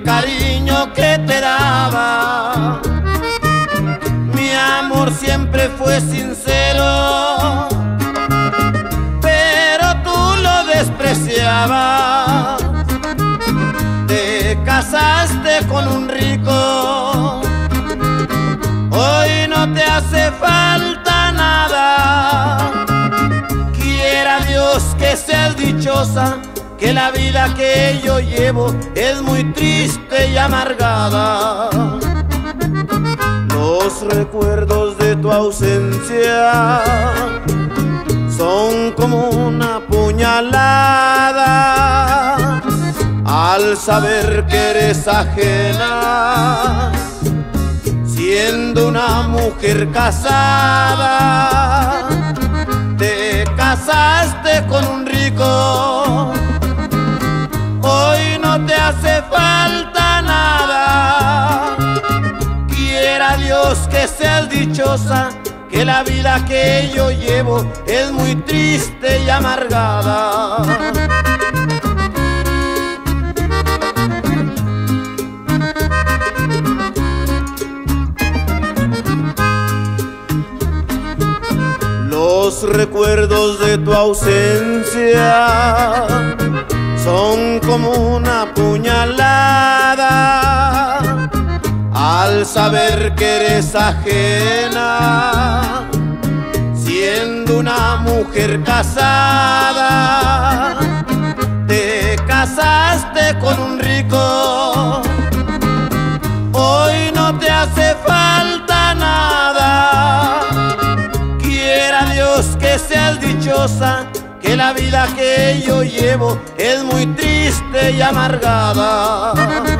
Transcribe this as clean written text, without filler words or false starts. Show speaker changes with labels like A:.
A: el cariño que te daba. Mi amor siempre fue sincero, pero tú lo despreciabas. Te casaste con un rico, hoy no te hace falta nada. Quiera Dios que seas dichosa, que la vida que yo llevo es muy triste y amargada. Los recuerdos de tu ausencia son como una puñalada, al saber que eres ajena, siendo una mujer casada. Te casaste con un rico, hoy no te hace falta nada. Quiera Dios que seas dichosa, que la vida que yo llevo es muy triste y amargada. Los recuerdos de tu ausencia son como una puñalada, al saber que eres ajena, siendo una mujer casada. Te casaste con un rico, hoy no te hace falta nada. Quiera Dios que seas dichosa, que la vida que yo llevo es muy triste y amargada.